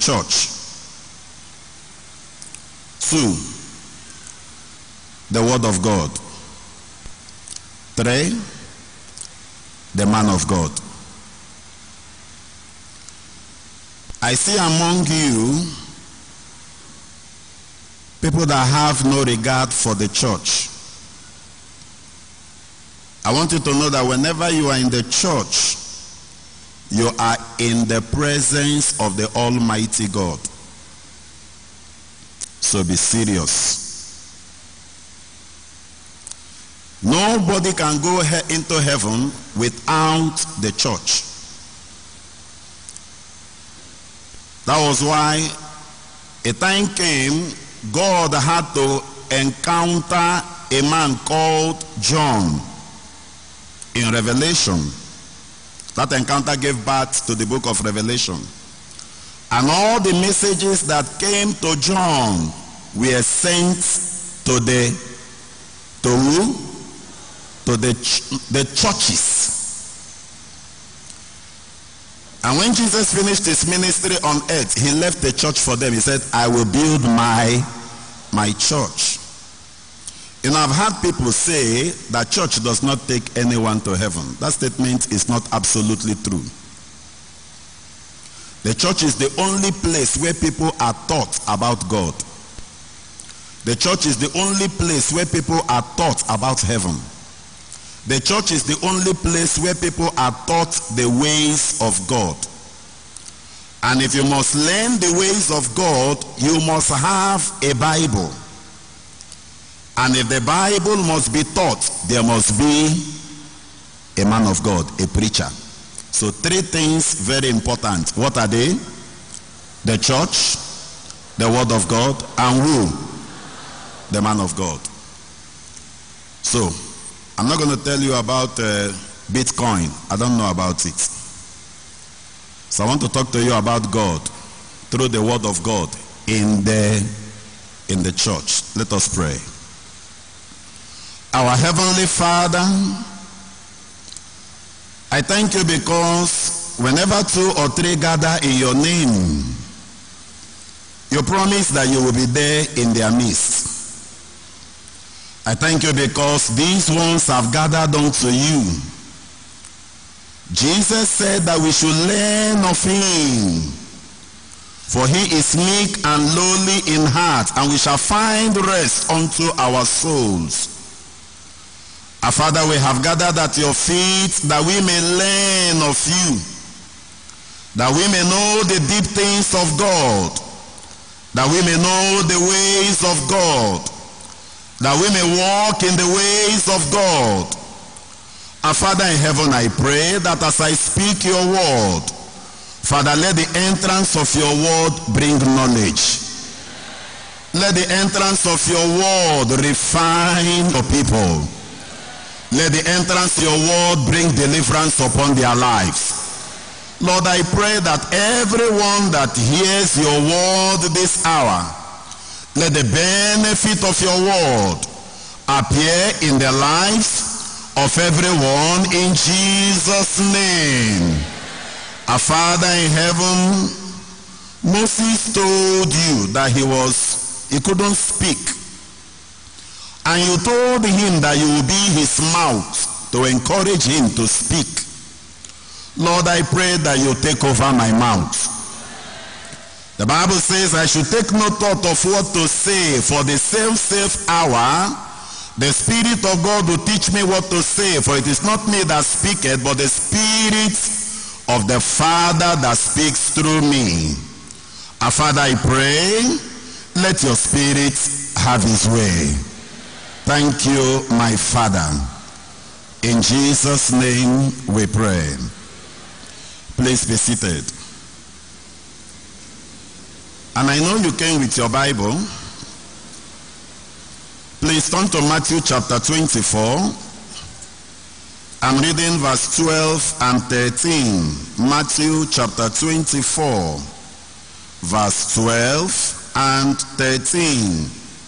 church. 2, the word of God. 3, the man of God. I see among you people that have no regard for the church. I want you to know that whenever you are in the church, you are in the presence of the Almighty God. So be serious. Nobody can go into heaven without the church. That was why a time came, God had to encounter a man called John in Revelation. That encounter gave birth to the book of Revelation. And all the messages that came to John were sent to the churches. And when Jesus finished his ministry on earth, he left the church for them. He said, I will build my church. You know, I've had people say that church does not take anyone to heaven. That statement is not absolutely true. The church is the only place where people are taught about God. The church is the only place where people are taught about heaven. The church is the only place where people are taught the ways of God. And if you must learn the ways of God, you must have a Bible. And if the Bible must be taught, there must be a man of God, a preacher. So 3 things very important. What are they? The church, the word of God, and who? The man of God. So, I'm not going to tell you about Bitcoin. I don't know about it. So I want to talk to you about God through the word of God in the church. Let us pray. Our Heavenly Father, I thank you because whenever 2 or 3 gather in your name, you promise that you will be there in their midst. I thank you because these ones have gathered unto you. Jesus said that we should learn of him, for he is meek and lowly in heart, and we shall find rest unto our souls. Our Father, we have gathered at your feet that we may learn of you, that we may know the deep things of God, that we may know the ways of God, that we may walk in the ways of God. Our Father in heaven, I pray that as I speak your word, Father, let the entrance of your word bring knowledge. Let the entrance of your word refine the people. Let the entrance of your word bring deliverance upon their lives. Lord, I pray that everyone that hears your word this hour, let the benefit of your word appear in the lives of everyone in Jesus' name. Our Father in heaven, Moses told you that he couldn't speak. And you told him that you will be his mouth to encourage him to speak. Lord, I pray that you take over my mouth. The Bible says I should take no thought of what to say, for the safe hour the Spirit of God will teach me what to say, for it is not me that speaketh, but the Spirit of the Father that speaks through me. Our Father, I pray, let your Spirit have his way. Thank you, my Father. In Jesus' name we pray. Please be seated. And I know you came with your Bible. Please turn to Matthew chapter 24. I'm reading verse 12 and 13. Matthew chapter 24, verse 12 and 13.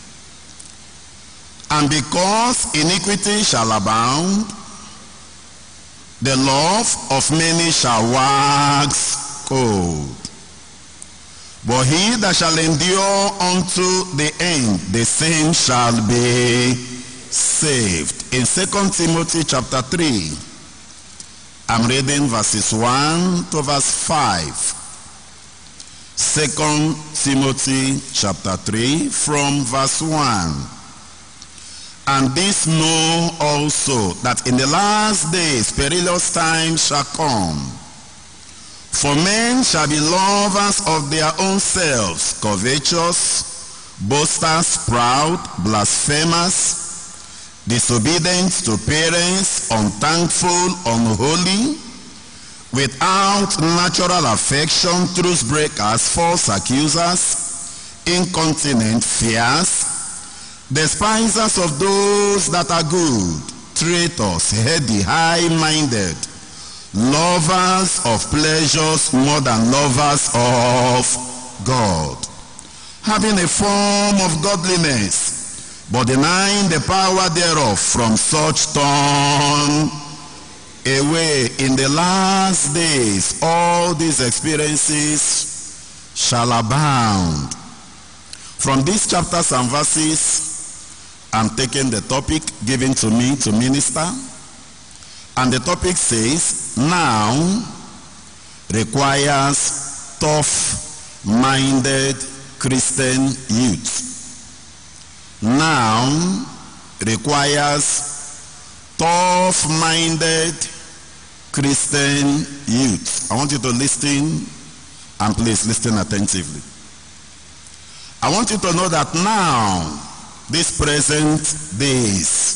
And because iniquity shall abound, the love of many shall wax cold. But he that shall endure unto the end, the same shall be saved. In 2 Timothy chapter 3, I'm reading verses 1 to verse 5. 2 Timothy chapter 3 from verse 1. And this know also, that in the last days perilous times shall come. For men shall be lovers of their own selves, covetous, boasters, proud, blasphemers, disobedient to parents, unthankful, unholy, without natural affection, truce breakers, false accusers, incontinent, fierce, despisers of those that are good, traitors, heady, high-minded, lovers of pleasures more than lovers of God, having a form of godliness, but denying the power thereof. From such turn away. In the last days, all these experiences shall abound. From these chapters and verses, I'm taking the topic given to me to minister. And the topic says, now requires tough-minded Christian youth. Now requires tough-minded Christian youth. I want you to listen, and please listen attentively. I want you to know that now, this present days,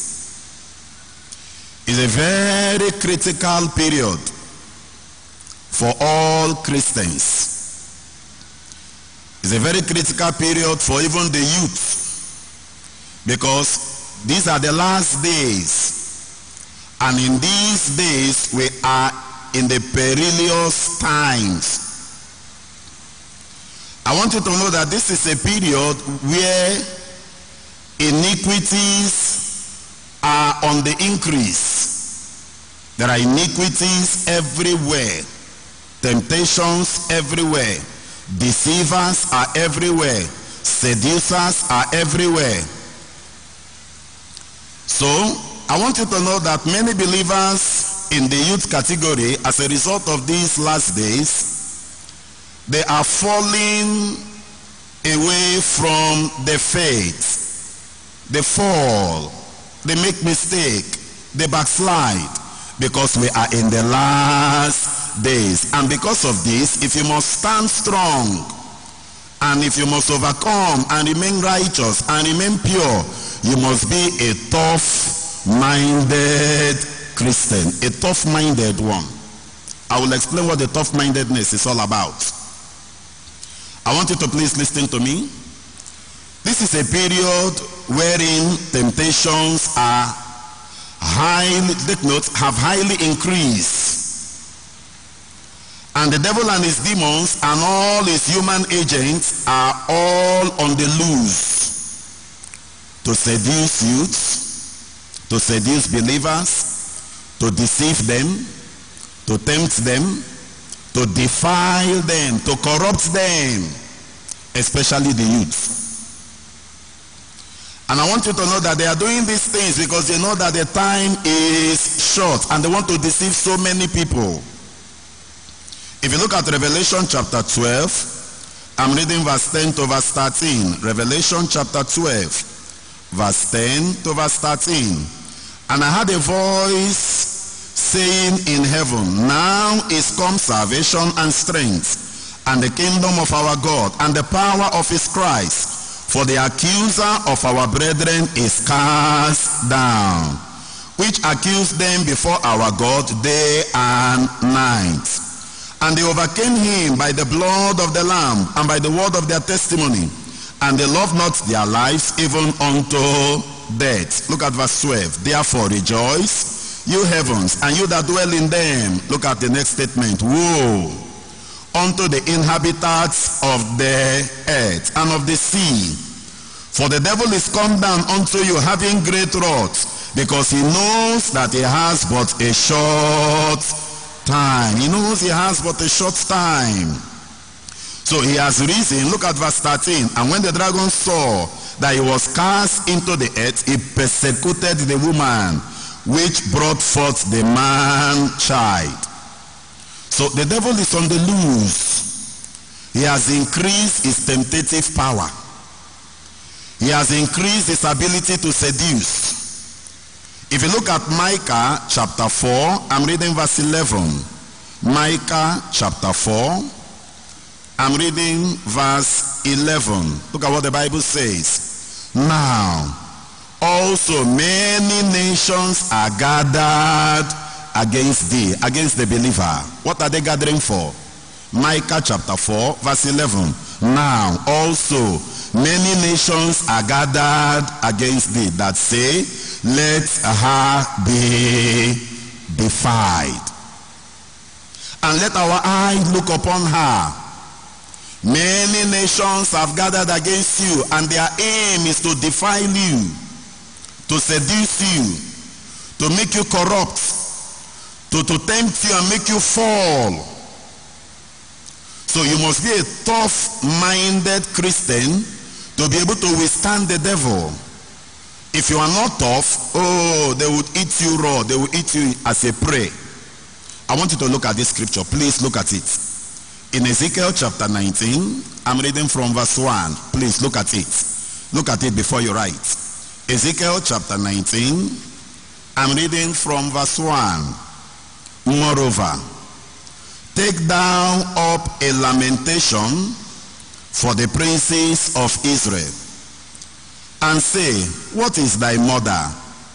is a very critical period for all Christians. It's a very critical period for even the youth, because these are the last days, and in these days we are in the perilous times. I want you to know that this is a period where iniquities are on the increase. There are iniquities everywhere, temptations everywhere, deceivers are everywhere, seducers are everywhere. So I want you to know that many believers in the youth category, as a result of these last days, they are falling away from the faith. They fall, they make mistake, they backslide, because we are in the last days. And because of this, if you must stand strong, and if you must overcome and remain righteous and remain pure, you must be a tough-minded Christian, a tough-minded one. I will explain what the tough-mindedness is all about. I want you to please listen to me. This is a period wherein temptations are have highly increased. And the devil and his demons and all his human agents are all on the loose to seduce youths, to seduce believers, to deceive them, to tempt them, to defile them, to corrupt them, especially the youth. And I want you to know that they are doing these things because they know that the time is short and they want to deceive so many people. If you look at Revelation chapter 12, I'm reading verse 10 to verse 13. Revelation chapter 12, verse 10 to verse 13. And I heard a voice saying in heaven, now is come salvation and strength, and the kingdom of our God, and the power of his Christ. For the accuser of our brethren is cast down, which accused them before our God day and night. And they overcame him by the blood of the Lamb and by the word of their testimony. And they loved not their lives even unto death. Look at verse 12. Therefore rejoice, you heavens, and you that dwell in them. Look at the next statement. Woe unto the inhabitants of the earth and of the sea. For the devil is come down unto you having great wrath, because he knows that he has but a short time. He knows he has but a short time. So he has risen. Look at verse 13. And when the dragon saw that he was cast into the earth, he persecuted the woman which brought forth the man child. So the devil is on the loose. He has increased his temptative power. He has increased his ability to seduce. If you look at Micah chapter 4, I'm reading verse 11. Micah chapter 4, I'm reading verse 11. Look at what the Bible says. Now, also many nations are gathered against thee, against the believer. What are they gathering for? Micah chapter 4, verse 11. Now, also many nations are gathered against thee that say, let her be defied. And let our eye look upon her. Many nations have gathered against you, and their aim is to defile you, to seduce you, to make you corrupt, to tempt you and make you fall. So you must be a tough-minded Christian to be able to withstand the devil. If you are not tough, oh, they would eat you raw. They will eat you as a prey. I want you to look at this scripture. Please look at it. In Ezekiel chapter 19, I'm reading from verse 1. Please look at it. Look at it before you write. Ezekiel chapter 19, I'm reading from verse 1. Moreover, take thou up a lamentation for the princes of Israel, and say, what is thy mother?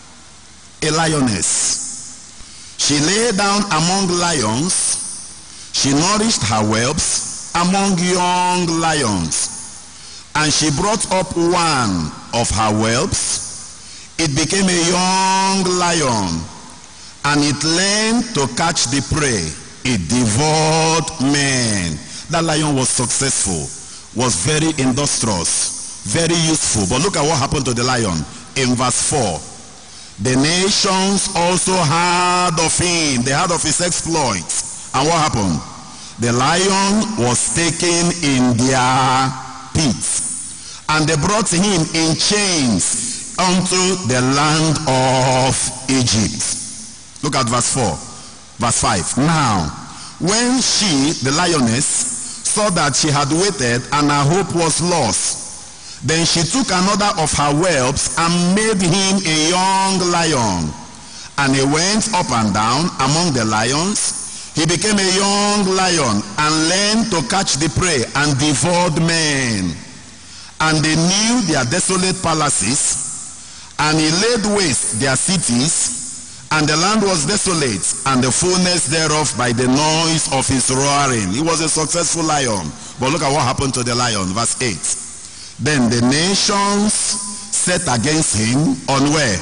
A lioness. She lay down among lions. She nourished her whelps among young lions. And she brought up one of her whelps. It became a young lion, and it learned to catch the prey. It devoured men. That lion was successful, was very industrious, very useful. But look at what happened to the lion in verse 4. The nations also heard of him. They heard of his exploits. And what happened? The lion was taken in their pits, and they brought him in chains unto the land of Egypt. Look at verse 4. Verse 5. Now, when she, the lioness, saw that she had waited and her hope was lost, then she took another of her whelps and made him a young lion. And he went up and down among the lions. He became a young lion and learned to catch the prey and devoured men. And they knew their desolate palaces, and he laid waste their cities, and the land was desolate, and the fullness thereof by the noise of his roaring. He was a successful lion. But look at what happened to the lion. Verse 8. Then the nations set against him on where?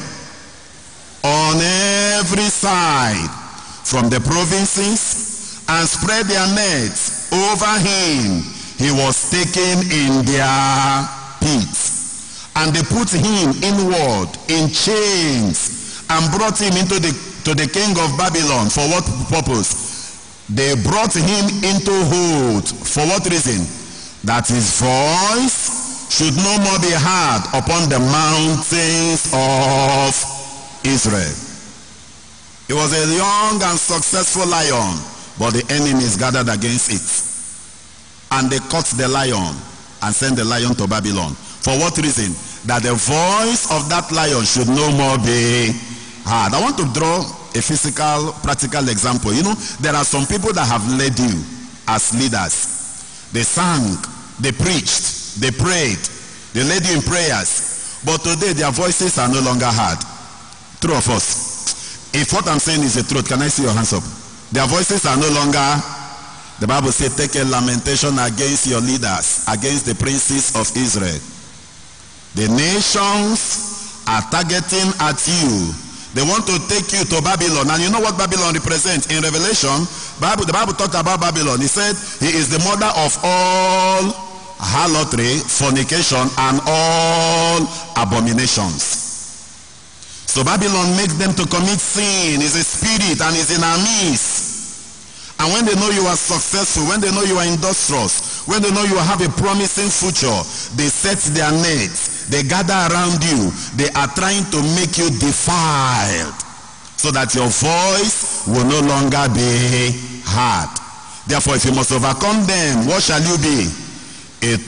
On every side, from the provinces, and spread their nets over him. He was taken in their pits. And they put him inward in chains, and brought him to the king of Babylon. For what purpose? They brought him into hold. For what reason? That his voice should no more be heard upon the mountains of Israel. He was a young and successful lion, but the enemies gathered against it. And they caught the lion and sent the lion to Babylon. For what reason? That the voice of that lion should no more be heard. I want to draw a physical, practical example. You know, there are some people that have led you as leaders. They sang, they preached, they prayed, they led you in prayers. But today their voices are no longer heard. True of us. If what I'm saying is the truth, can I see your hands up? Their voices are no longer. The Bible says, take a lamentation against your leaders, against the princes of Israel. The nations are targeting at you. They want to take you to Babylon. And you know what Babylon represents? In Revelation, the Bible talked about Babylon. He said, he is the mother of all harlotry, fornication, and all abominations. So Babylon makes them to commit sin. It's a spirit and it's in our midst. And when they know you are successful, when they know you are industrious, When they know you have a promising future, they set their nets, they gather around you, they are trying to make you defiled so that your voice will no longer be heard. Therefore, if you must overcome them, what shall you be? A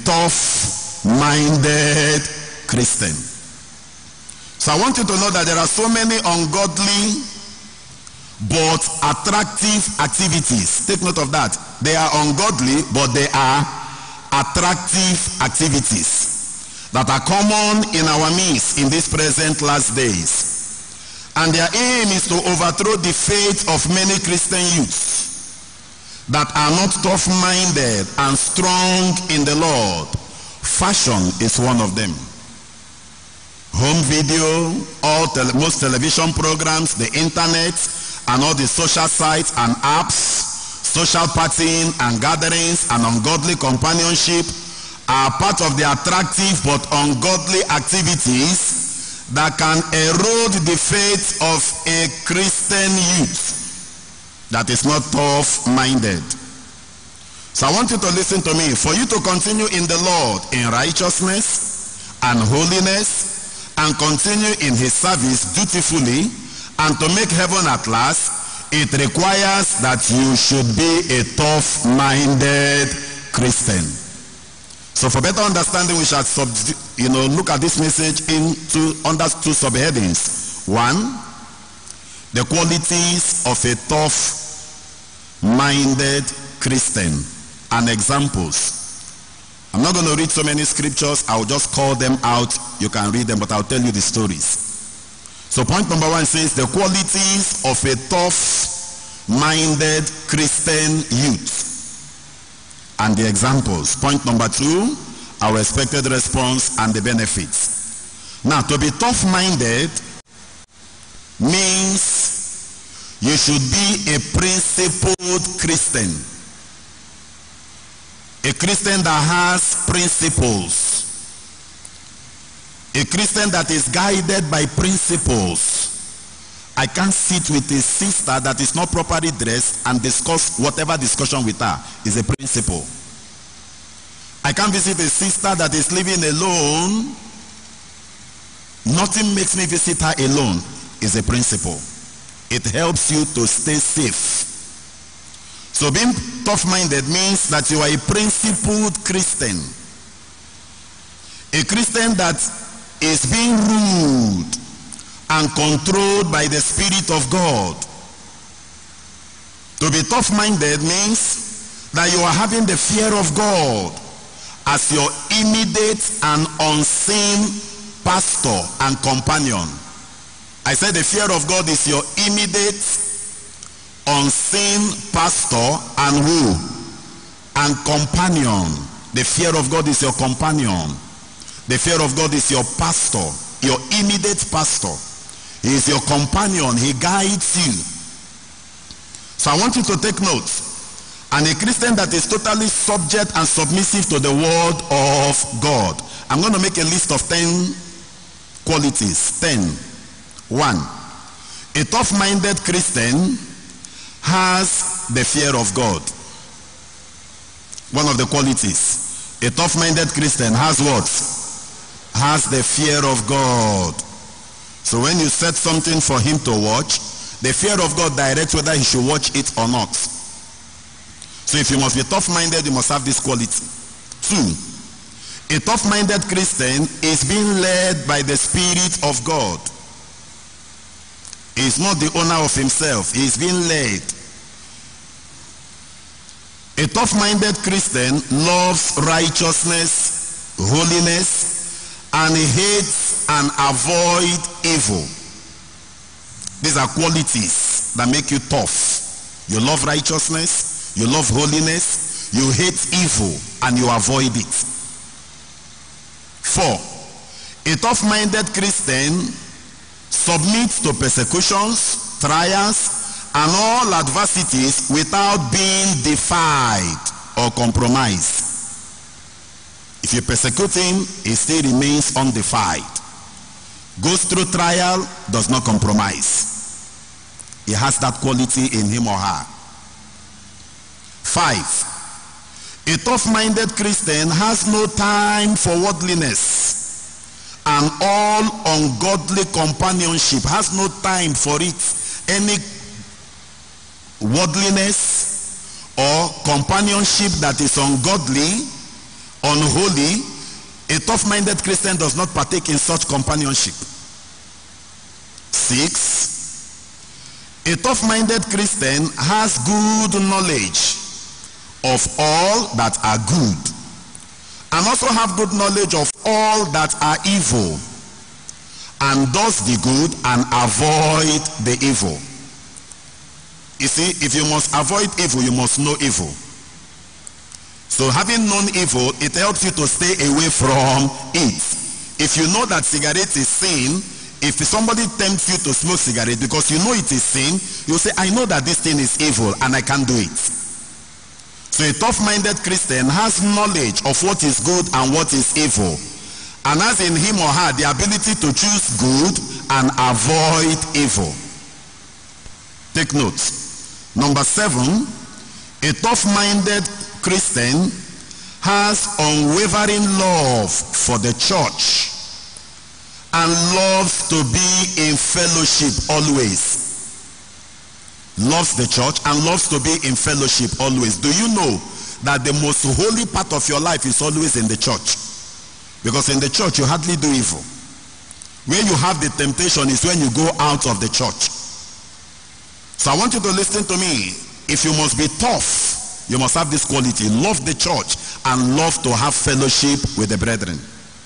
tough-minded Christian. So I want you to know that there are so many ungodly but attractive activities. Take note of that. They are ungodly, but they are attractive activities that are common in our midst in these present last days. And their aim is to overthrow the faith of many Christian youths that are not tough-minded and strong in the Lord. Fashion is one of them. Home video, most television programs, the internet, and all the social sites and apps, social partying and gatherings and ungodly companionship are part of the attractive but ungodly activities that can erode the faith of a Christian youth that is not tough-minded. So I want you to listen to me. For you to continue in the Lord in righteousness and holiness, and continue in his service dutifully, and to make heaven at last, it requires that you should be a tough-minded Christian. So for better understanding, we shall look at this message under two subheadings. One, the qualities of a tough-minded Christian and examples. I'm not going to read so many scriptures. I'll just call them out. You can read them, but I'll tell you the stories. So point number one says the qualities of a tough-minded Christian youth and the examples. Point number two, our expected response and the benefits. Now, to be tough-minded means you should be a principled Christian. A Christian that has principles. A Christian that is guided by principles. I can't sit with a sister that is not properly dressed and discuss whatever discussion with her is a principle. I can't visit a sister that is living alone. Nothing makes me visit her alone is a principle. It helps you to stay safe. So being tough-minded means that you are a principled Christian. A Christian that is being ruled and controlled by the Spirit of God. To be tough-minded means that you are having the fear of God as your immediate and unseen pastor and companion. I said the fear of God is your immediate unseen pastor and who? And companion. The fear of God is your companion. The fear of God is your pastor, your immediate pastor. He is your companion. He guides you. So I want you to take notes. And a Christian that is totally subject and submissive to the word of God. I'm going to make a list of 10 qualities. 10. 1. A tough-minded Christian has the fear of God. One of the qualities. A tough-minded Christian has what? Has the fear of God. So when you set something for him to watch, the fear of God directs whether he should watch it or not. So if you must be tough-minded, you must have this quality. 2. A tough-minded Christian is being led by the Spirit of God. He is not the owner of himself. He is being led. A tough-minded Christian loves righteousness, holiness, and hates and avoid evil. These are qualities that make you tough. You love righteousness, you love holiness, you hate evil, and you avoid it. 4. A tough-minded Christian submits to persecutions, trials, and all adversities without being defied or compromised. If you persecute him, he still remains undefied. Goes through trial, does not compromise. He has that quality in him or her. 5. A tough-minded Christian has no time for worldliness, and all ungodly companionship, has no time for it. Any worldliness or companionship that is ungodly, unholy, a tough-minded Christian does not partake in such companionship. 6. A tough-minded Christian has good knowledge of all that are good, and also have good knowledge of all that are evil, and does the good and avoid the evil. You see, if you must avoid evil, you must know evil. So having known evil, it helps you to stay away from it. If you know that cigarette is sin, if somebody tempts you to smoke cigarette because you know it is sin, you say, I know that this thing is evil and I can't do it. So a tough-minded Christian has knowledge of what is good and what is evil, and has in him or her the ability to choose good and avoid evil. Take note. Number 7, a tough-minded Christian has unwavering love for the church and loves to be in fellowship always. Loves the church and loves to be in fellowship always. Do you know that the most holy part of your life is always in the church? Because in the church you hardly do evil. Where you have the temptation is when you go out of the church. So I want you to listen to me. If you must be tough, you must have this quality. Love the church and love to have fellowship with the brethren.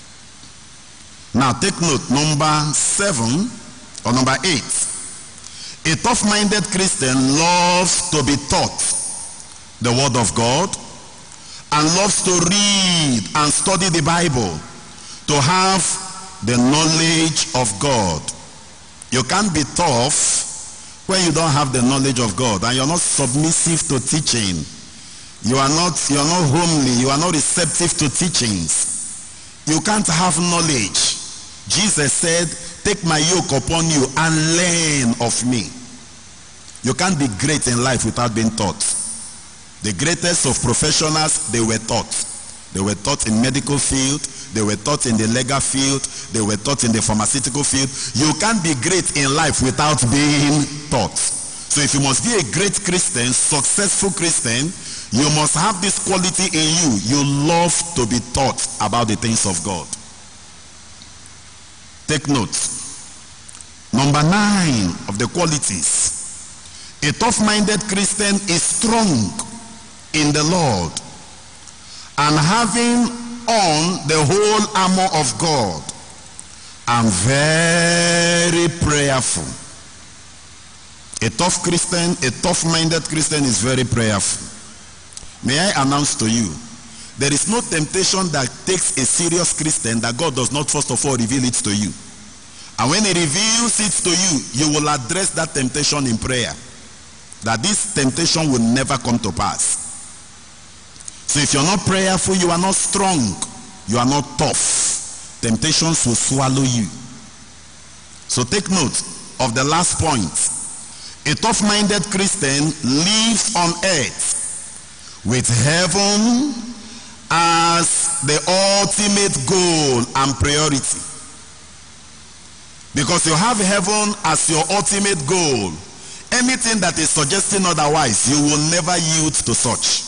Now take note, number 7 or number 8. A tough-minded Christian loves to be taught the word of God and loves to read and study the Bible to have the knowledge of God. You can't be tough when you don't have the knowledge of God and you're not submissive to teaching. You are not homely. You are not receptive to teachings. You can't have knowledge. Jesus said, take my yoke upon you and learn of me. You can't be great in life without being taught. The greatest of professionals, they were taught. They were taught in medical field. They were taught in the legal field. They were taught in the pharmaceutical field. You can't be great in life without being taught. So if you must be a great Christian, successful Christian, you must have this quality in you. You love to be taught about the things of God. Take note. Number 9 of the qualities. A tough-minded Christian is strong in the Lord and having on the whole armor of God and very prayerful. A tough Christian, a tough-minded Christian is very prayerful. May I announce to you, there is no temptation that takes a serious Christian that God does not first of all reveal it to you. And when he reveals it to you, you will address that temptation in prayer, that this temptation will never come to pass. So if you're not prayerful, you are not strong, you are not tough. Temptations will swallow you. So take note of the last point. A tough-minded Christian lives on earth with heaven as the ultimate goal and priority. Because you have heaven as your ultimate goal. Anything that is suggesting otherwise, you will never yield to such.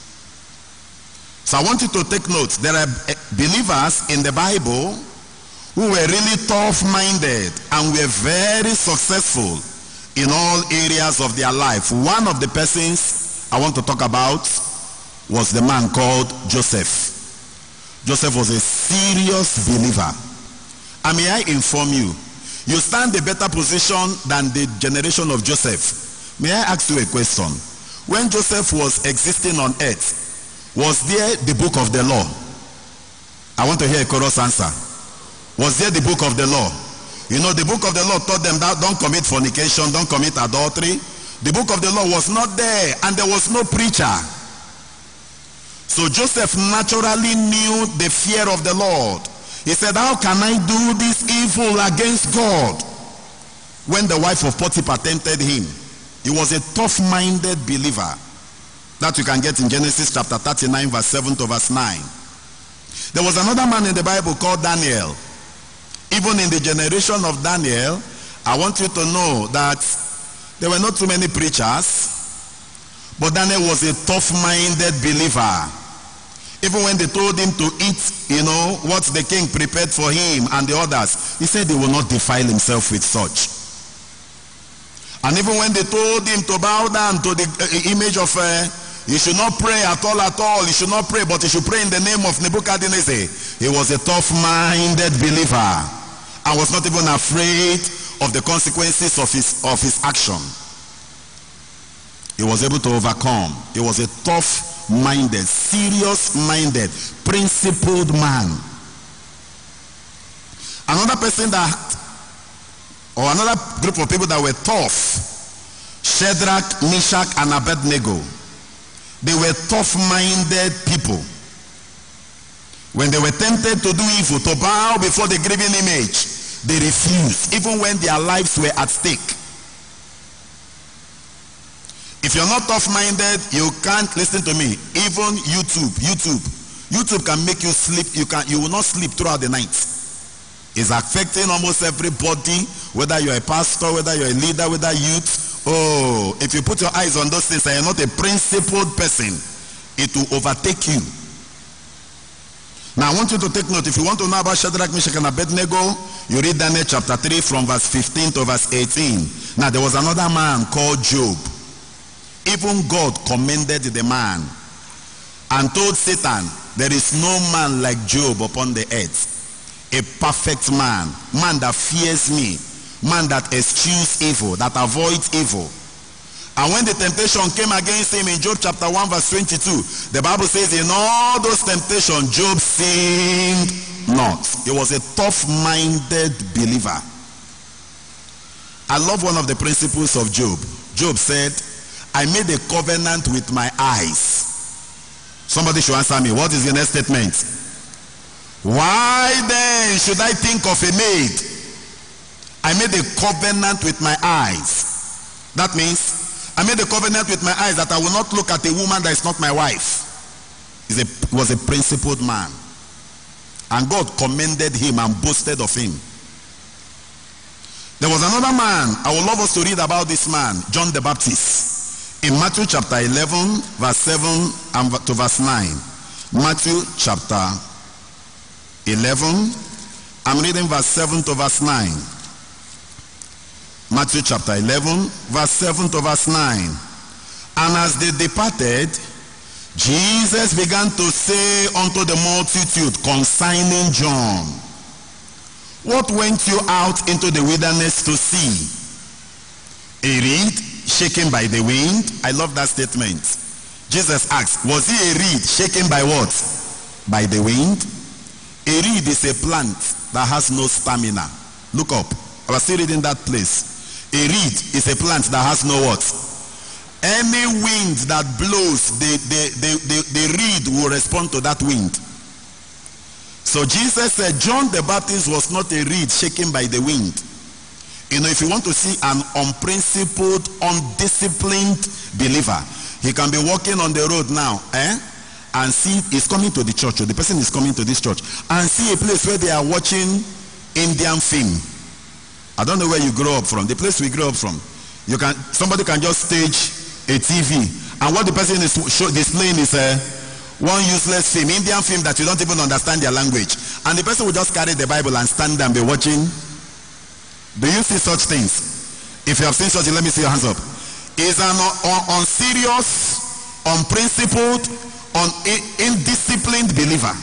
So I want you to take note. There are believers in the Bible who were really tough-minded and were very successful in all areas of their life. One of the persons I want to talk about was the man called Joseph. Joseph was a serious believer. And may I inform you, you stand a better position than the generation of Joseph. May I ask you a question? When Joseph was existing on earth, was there the book of the law? I want to hear a chorus answer. Was there the book of the law? You know, the book of the law taught them that don't commit fornication, don't commit adultery. The book of the law was not there, and there was no preacher. So Joseph naturally knew the fear of the Lord. He said, how can I do this evil against God? When the wife of Potiphar tempted him, he was a tough-minded believer. That you can get in Genesis chapter 39 verse 7 to verse 9. There was another man in the Bible called Daniel. Even in the generation of Daniel, I want you to know that there were not too many preachers, but Daniel was a tough-minded believer. Even when they told him to eat, what the king prepared for him and the others, he said he will not defile himself with such. And even when they told him to bow down to the image of, he should not pray at all, he should not pray, but he should pray in the name of Nebuchadnezzar. He was a tough-minded believer and was not even afraid of the consequences of his action. He was able to overcome. He was a tough-minded, serious-minded, principled man. Another person or another group of people that were tough, Shadrach, Meshach, and Abednego. They were tough-minded people. When they were tempted to do evil, to bow before the graven image, they refused, even when their lives were at stake. If you're not tough-minded, you can't listen to me. Even YouTube can make you sleep. You will not sleep throughout the night. It's affecting almost everybody, whether you're a pastor, whether you're a leader, whether youth. Oh, if you put your eyes on those things and you're not a principled person, it will overtake you. Now I want you to take note. If you want to know about Shadrach, Meshach, and Abednego, you read Daniel chapter 3 from verse 15 to verse 18. Now there was another man called Job. Even God commended the man and told Satan, there is no man like Job upon the earth. A perfect man that fears me, man that eschews evil, that avoids evil. And when the temptation came against him in Job chapter 1 verse 22, the Bible says in all those temptations, Job sinned not. He was a tough-minded believer. I love one of the principles of Job. Job said, I made a covenant with my eyes. Somebody should answer me. What is the next statement? Why then should I think of a maid? I made a covenant with my eyes. That means I made a covenant with my eyes that I will not look at a woman that is not my wife. He was a principled man. And God commended him and boasted of him. There was another man. I would love us to read about this man, John the Baptist. In Matthew chapter 11, verse 7 and to verse 9. Matthew chapter 11, I'm reading verse 7 to verse 9. Matthew chapter 11, verse 7 to verse 9. And as they departed, Jesus began to say unto the multitude concerning John, what went you out into the wilderness to see? A reed shaken by the wind? I love that statement. Jesus asked, was he a reed shaken by what? By the wind? A reed is a plant that has no stamina. Look up. I was still reading that place. A reed is a plant that has no what? Any wind that blows, the reed will respond to that wind. So Jesus said John the Baptist was not a reed shaken by the wind. If you want to see an unprincipled, undisciplined believer, he can be walking on the road now, and see he's coming to the church, or the person is coming to this church, and see a place where they are watching Indian film. I don't know where you grew up from. The place we grew up from, somebody can just stage a TV, and what the person is displaying is one useless film, Indian film that you don't even understand their language, and the person will just carry the Bible and stand there and be watching. Do you see such things? If you have seen such, let me see your hands up. Is an unserious, unprincipled, indisciplined believer.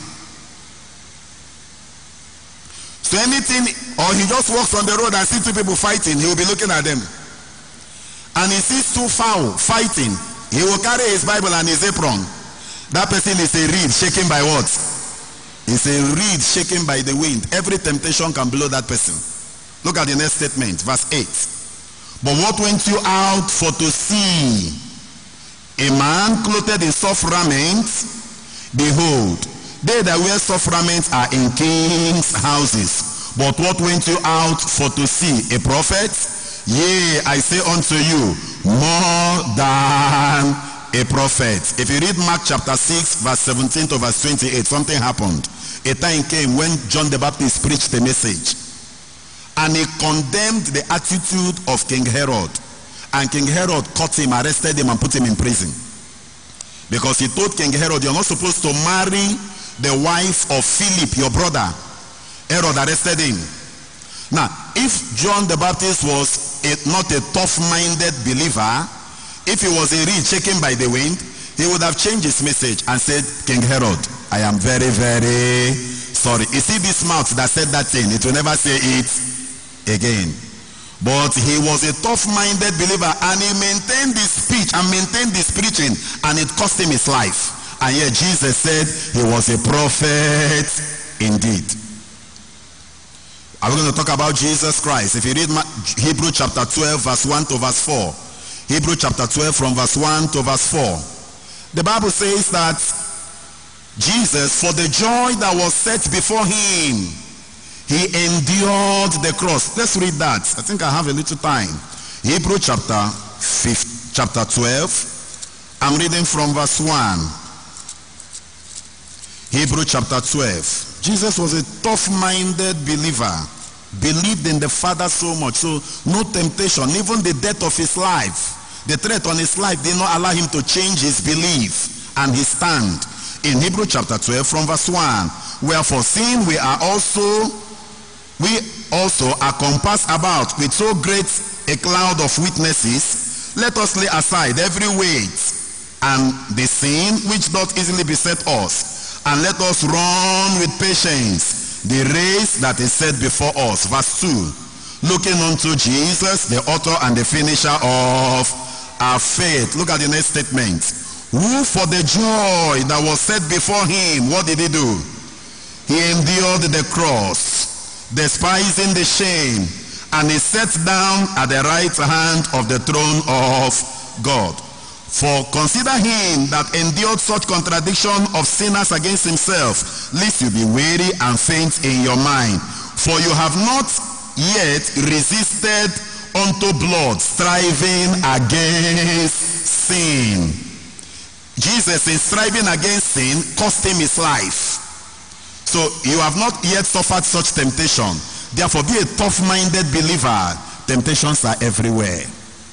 So anything, or he just walks on the road and sees two people fighting, he will be looking at them. And he sees two fowl fighting, he will carry his Bible and his apron. That person is a reed shaken by what? It's a reed shaken by the wind. Every temptation can blow that person. Look at the next statement, verse 8. But what went you out for to see? A man clothed in soft raiments? Behold, they that wear soft raiments are in kings' houses. But what went you out for to see? A prophet? Yea, I say unto you, more than a prophet. If you read Mark chapter 6, verse 17 to verse 28, something happened. A time came when John the Baptist preached a message, and he condemned the attitude of King Herod. And King Herod caught him, arrested him, and put him in prison. Because he told King Herod, you're not supposed to marry the wife of Philip, your brother. Herod arrested him. Now, if John the Baptist was not a tough-minded believer, if he was a reed shaken by the wind, he would have changed his message and said, King Herod, I am very, very sorry. You see this mouth that said that thing, it will never say it again. But he was a tough-minded believer, and he maintained his speech and maintained his preaching, and it cost him his life. And yet Jesus said he was a prophet indeed. Are we going to talk about Jesus Christ? If you read Hebrews chapter 12, verse 1 to verse 4. Hebrews chapter 12 from verse 1 to verse 4. The Bible says that Jesus, for the joy that was set before him, he endured the cross. Let's read that. I think I have a little time. Hebrews chapter 12. I'm reading from verse 1. Hebrews chapter 12. Jesus was a tough-minded believer. Believed in the Father so much. So no temptation, even the death of his life, the threat on his life did not allow him to change his belief and his stand. In Hebrews chapter 12 from verse 1. Wherefore, seeing we also are compassed about with so great a cloud of witnesses, let us lay aside every weight and the sin which doth easily beset us, and let us run with patience the race that is set before us. Verse 2. Looking unto Jesus, the author and the finisher of our faith. Look at the next statement. Who for the joy that was set before him, what did he do? He endured the cross, despising the shame, and he sat down at the right hand of the throne of God. For consider him that endured such contradiction of sinners against himself, lest you be weary and faint in your mind. For you have not yet resisted unto blood, striving against sin. Jesus, in striving against sin, cost him his life. So you have not yet suffered such temptation. Therefore, be a tough-minded believer. Temptations are everywhere.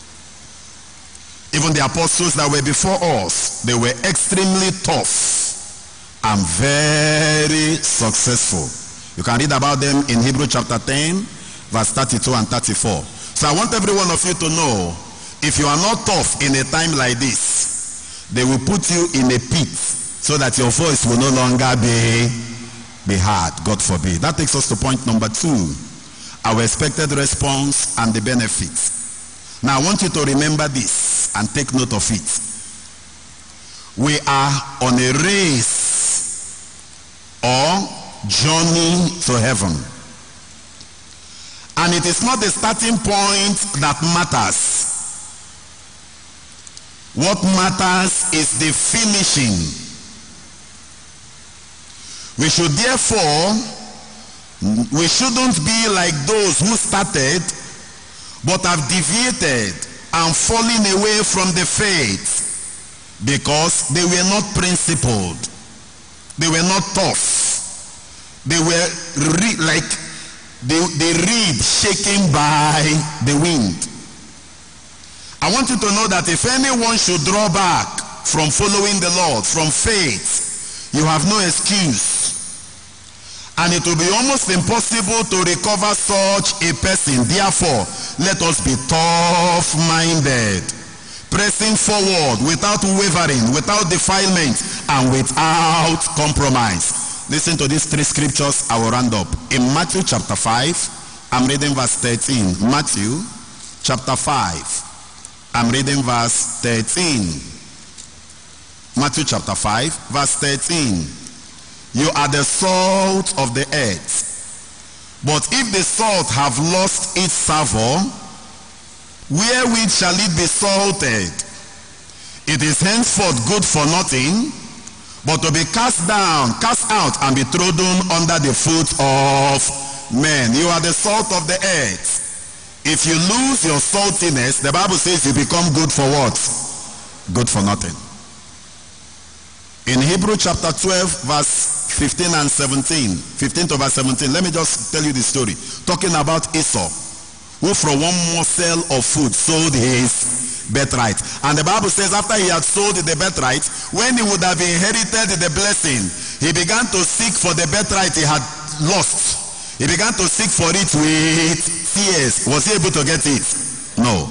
Even the apostles that were before us, they were extremely tough and very successful. You can read about them in Hebrews chapter 10, verse 32 and 34. So I want every one of you to know, if you are not tough in a time like this, they will put you in a pit so that your voice will no longer be heard. God forbid. That takes us to point number 2. Our expected response and the benefits. Now I want you to remember this and take note of it. We are on a race or journey to heaven. And it is not the starting point that matters. What matters is the finishing. We should therefore, we shouldn't be like those who started but have deviated and fallen away from the faith because they were not principled. They were not tough. They were like the reed shaken by the wind. I want you to know that if anyone should draw back from following the Lord, from faith, you have no excuse. And it will be almost impossible to recover such a person. Therefore, let us be tough-minded, pressing forward without wavering, without defilement, and without compromise. Listen to these 3 scriptures I will round up. In Matthew chapter 5, I'm reading verse 13. Matthew chapter 5, I'm reading verse 13. Matthew chapter 5, verse 13. You are the salt of the earth. But if the salt have lost its savor, wherewith shall it be salted? It is henceforth good for nothing, but to be cast down, cast out, and be trodden under the foot of men. You are the salt of the earth. If you lose your saltiness, the Bible says you become good for what? Good for nothing. In Hebrews chapter 12, verse 15 and 17. 15 to verse 17. Let me just tell you the story. Talking about Esau, who from one morsel of food sold his birthright. And the Bible says after he had sold the birthright, when he would have inherited the blessing, he began to seek for the birthright he had lost. He began to seek for it with tears. Was he able to get it? No.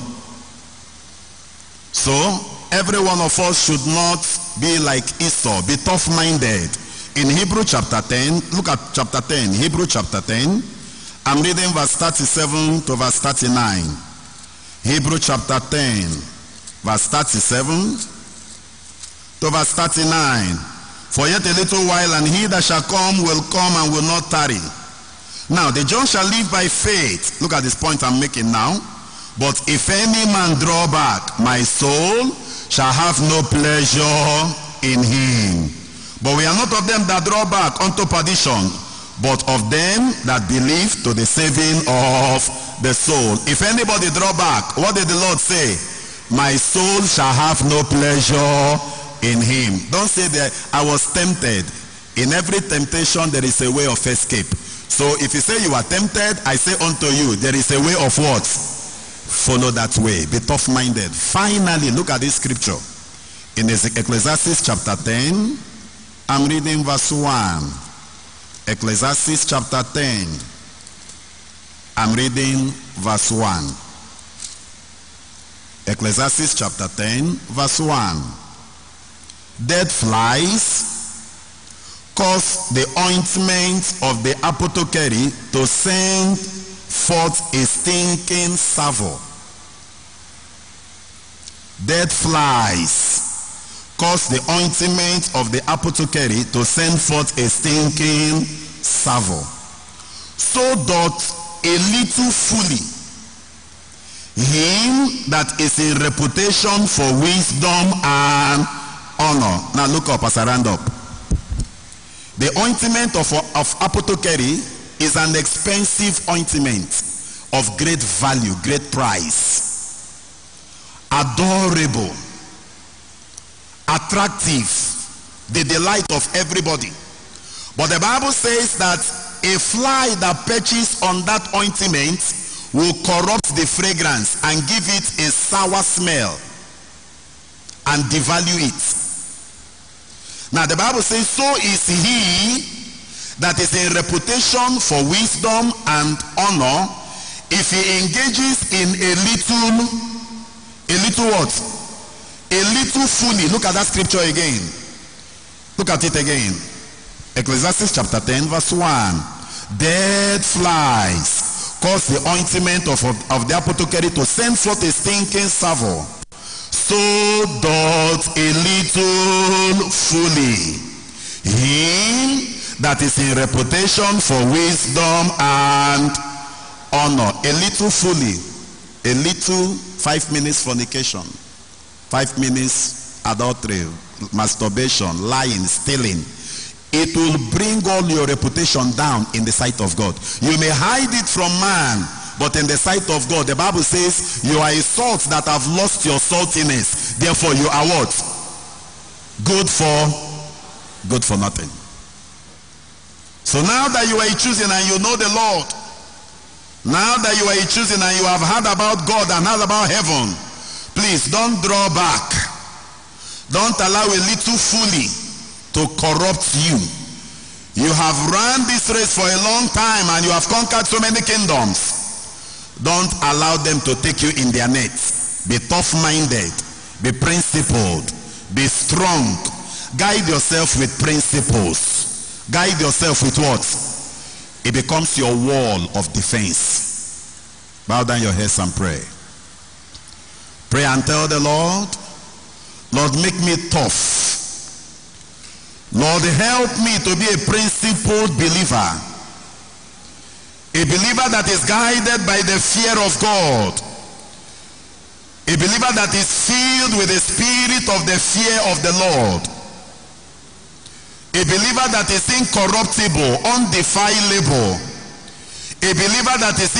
So, every one of us should not be like Esau, be tough-minded. In Hebrew chapter 10, look at chapter 10, Hebrew chapter 10. I'm reading verse 37 to verse 39. Hebrew chapter 10, verse 37 to verse 39. For yet a little while, and he that shall come will come and will not tarry. Now, the just shall live by faith. Look at this point I'm making now. But if any man draw back, my soul shall have no pleasure in him. But we are not of them that draw back unto perdition, but of them that believe to the saving of the soul. If anybody draw back, what did the Lord say? My soul shall have no pleasure in him. Don't say that I was tempted. In every temptation there is a way of escape. So if you say you are tempted, I say unto you, there is a way of what? Follow that way. Be tough-minded. Finally, look at this scripture. In Ecclesiastes chapter 10, I'm reading verse 1. Ecclesiastes chapter 10. I'm reading verse 1. Ecclesiastes chapter 10, verse 1. Dead flies cause the ointment of the apothecary to send forth a stinking savour. Dead flies cause the ointment of the apothecary to send forth a stinking savour. So doth a little folly him that is in reputation for wisdom and honor. Now look up as I round up. The ointment of apothecary is an expensive ointment of great value, great price, adorable, attractive, the delight of everybody. But the Bible says that a fly that perches on that ointment will corrupt the fragrance and give it a sour smell and devalue it. Now the Bible says, so is he that is in reputation for wisdom and honor, if he engages in a little what? A little folly. Look at that scripture again. Look at it again. Ecclesiastes chapter 10 verse 1. Dead flies cause the ointment of the apothecary to send forth a stinking savour. So doth a little folly him that is in reputation for wisdom and honor. A little folly, a little 5 minutes fornication, 5 minutes adultery, masturbation, lying, stealing. It will bring all your reputation down in the sight of God. You may hide it from man, but in the sight of God, the Bible says, you are a salt that have lost your saltiness. Therefore, you are what? Good for nothing. So now that you are choosing and you know the Lord, now that you are choosing and you have heard about God and heard about heaven, please don't draw back. Don't allow a little folly to corrupt you. You have run this race for a long time and you have conquered so many kingdoms. Don't allow them to take you in their nets. Be tough-minded. Be principled. Be strong. Guide yourself with principles. Guide yourself with what? It becomes your wall of defense. Bow down your heads and pray. Pray and tell the Lord, Lord, make me tough. Lord, help me to be a principled believer. A believer that is guided by the fear of God. A believer that is filled with the spirit of the fear of the Lord. A believer that is incorruptible, undefilable. A believer that is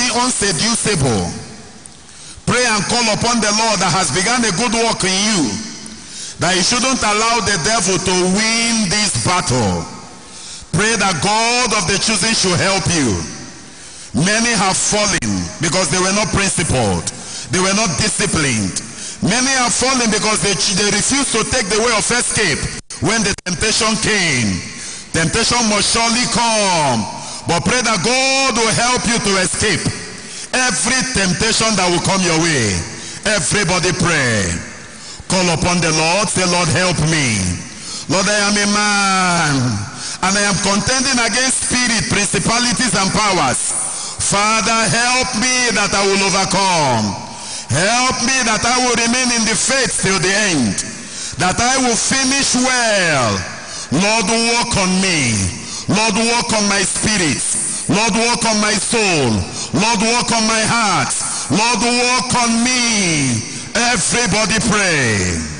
unseducible. Pray and call upon the Lord that has begun a good work in you, that you shouldn't allow the devil to win this battle. Pray that God of the choosing should help you. Many have fallen because they were not principled. They were not disciplined. Many have fallen because they refused to take the way of escape when the temptation came. Temptation must surely come. But pray that God will help you to escape every temptation that will come your way. Everybody pray. Call upon the Lord. Say, Lord, help me. Lord, I am a man, and I am contending against spirit, principalities, and powers. Father, help me that I will overcome. Help me that I will remain in the faith till the end. That I will finish well. Lord, work on me. Lord, work on my spirit. Lord, work on my soul. Lord, work on my heart. Lord, work on me. Everybody pray.